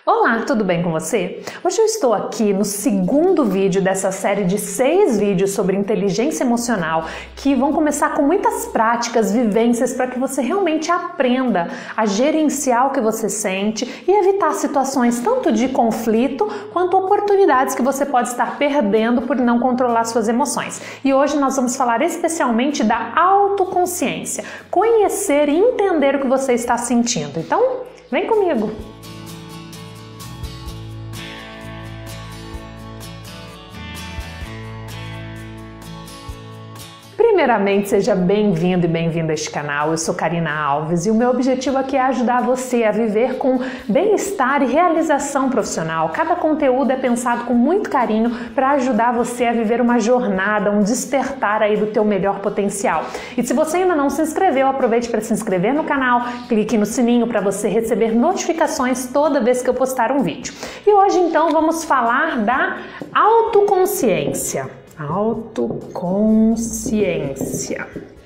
Olá, tudo bem com você? Hoje eu estou aqui no segundo vídeo dessa série de 6 vídeos sobre inteligência emocional que vão começar com muitas práticas, vivências para que você realmente aprenda a gerenciar o que você sente e evitar situações tanto de conflito quanto oportunidades que você pode estar perdendo por não controlar suas emoções. E hoje nós vamos falar especialmente da autoconsciência, conhecer e entender o que você está sentindo. Então, vem comigo! Primeiramente, seja bem-vindo e bem-vinda a este canal. Eu sou Karina Alves e o meu objetivo aqui é ajudar você a viver com bem-estar e realização profissional. Cada conteúdo é pensado com muito carinho para ajudar você a viver uma jornada, um despertar aí do teu melhor potencial. E se você ainda não se inscreveu, aproveite para se inscrever no canal, clique no sininho para você receber notificações toda vez que eu postar um vídeo. E hoje então vamos falar da autoconsciência. Autoconsciência.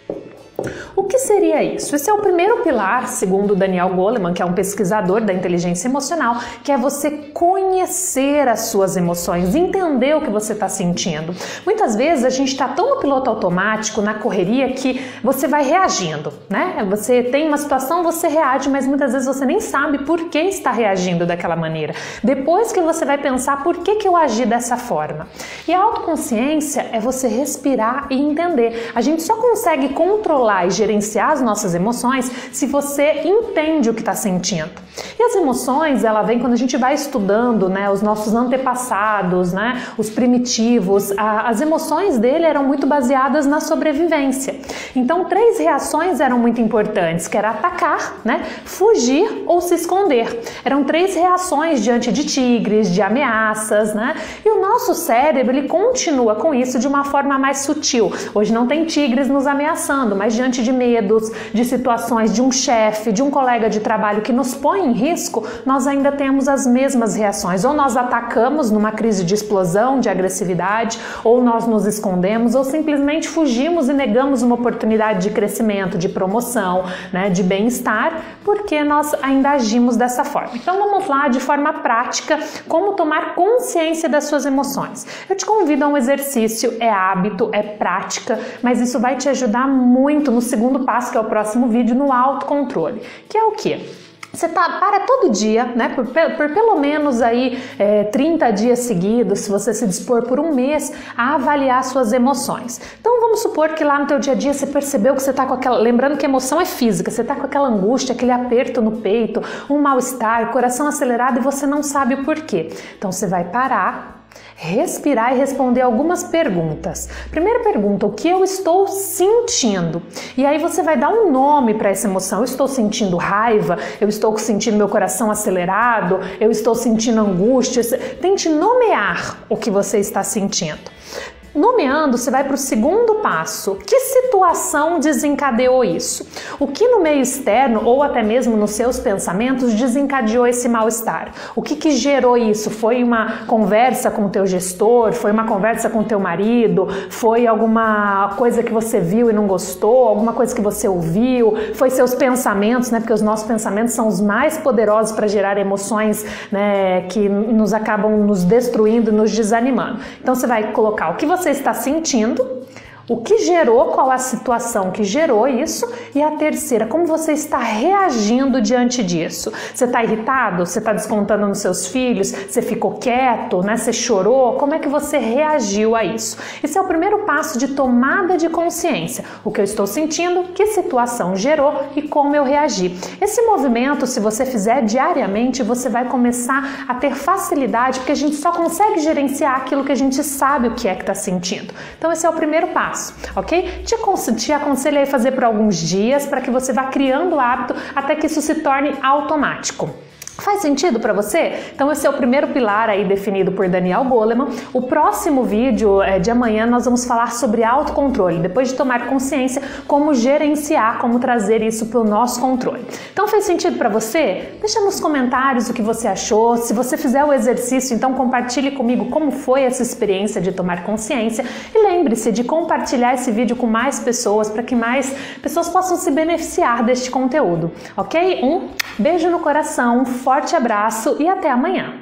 O que seria isso? Esse é o primeiro pilar, segundo Daniel Goleman, que é um pesquisador da inteligência emocional, que é você conhecer as suas emoções, entender o que você está sentindo. Muitas vezes a gente está tão no piloto automático, na correria, que você vai reagindo, né? Você tem uma situação, você reage, mas muitas vezes você nem sabe por que está reagindo daquela maneira. Depois que você vai pensar por que eu agi dessa forma. E a autoconsciência é você respirar e entender. A gente só consegue controlar e gerenciar as nossas emoções se você entende o que está sentindo. E as emoções, ela vem quando a gente vai estudando, né, os nossos antepassados, né, os primitivos. As emoções dele eram muito baseadas na sobrevivência. Então, 3 reações eram muito importantes, que era atacar, né, fugir ou se esconder. Eram 3 reações diante de tigres, de ameaças, né? E o nosso cérebro, ele continua com isso de uma forma mais sutil. Hoje não tem tigres nos ameaçando, mas diante de medos, de situações de um chefe, de um colega de trabalho que nos põe em risco, nós ainda temos as mesmas reações. Ou nós atacamos numa crise de explosão, de agressividade, ou nós nos escondemos, ou simplesmente fugimos e negamos uma oportunidade de crescimento, de promoção, né, de bem-estar, porque nós ainda agimos dessa forma. Então vamos lá, de forma prática, como tomar consciência das suas emoções. Eu te convido a um exercício, é hábito, é prática, mas isso vai te ajudar muito no segundo passo, que é o próximo vídeo, no autocontrole, que é o quê? Você para todo dia, né, por pelo menos aí 30 dias seguidos, se você se dispor por um mês, a avaliar suas emoções. Então vamos supor que lá no teu dia a dia você percebeu que você está com aquela, lembrando que emoção é física, você está com aquela angústia, aquele aperto no peito, um mal-estar, coração acelerado e você não sabe o porquê. Então você vai parar, respirar e responder algumas perguntas. Primeira pergunta, o que eu estou sentindo? E aí você vai dar um nome para essa emoção. Eu estou sentindo raiva, eu estou sentindo meu coração acelerado, eu estou sentindo angústia. Tente nomear o que você está sentindo. Nomeando, você vai para o segundo passo. Que situação desencadeou isso? O que no meio externo ou até mesmo nos seus pensamentos desencadeou esse mal-estar? O que gerou isso? Foi uma conversa com o teu gestor? Foi uma conversa com o teu marido? Foi alguma coisa que você viu e não gostou? Alguma coisa que você ouviu? Foi seus pensamentos, né? Porque os nossos pensamentos são os mais poderosos para gerar emoções, né, que nos acabam nos destruindo e nos desanimando. Então você vai colocar o que você está sentindo, o que gerou, qual a situação que gerou isso, e a terceira, como você está reagindo diante disso. Você está irritado? Você está descontando nos seus filhos? Você ficou quieto, né? Você chorou? Como é que você reagiu a isso? Esse é o primeiro passo de tomada de consciência. O que eu estou sentindo, que situação gerou e como eu reagi. Esse movimento, se você fizer diariamente, você vai começar a ter facilidade, porque a gente só consegue gerenciar aquilo que a gente sabe o que é que está sentindo. Então esse é o primeiro passo. Ok? Te aconselho a fazer por alguns dias para que você vá criando o hábito até que isso se torne automático. Faz sentido para você? Então esse é o primeiro pilar aí definido por Daniel Goleman. O próximo vídeo de amanhã nós vamos falar sobre autocontrole. Depois de tomar consciência, como gerenciar, como trazer isso para o nosso controle. Então fez sentido para você? Deixa nos comentários o que você achou. Se você fizer o exercício, então compartilhe comigo como foi essa experiência de tomar consciência. E lembre-se de compartilhar esse vídeo com mais pessoas, para que mais pessoas possam se beneficiar deste conteúdo. Ok? Um beijo no coração. forte abraço e até amanhã!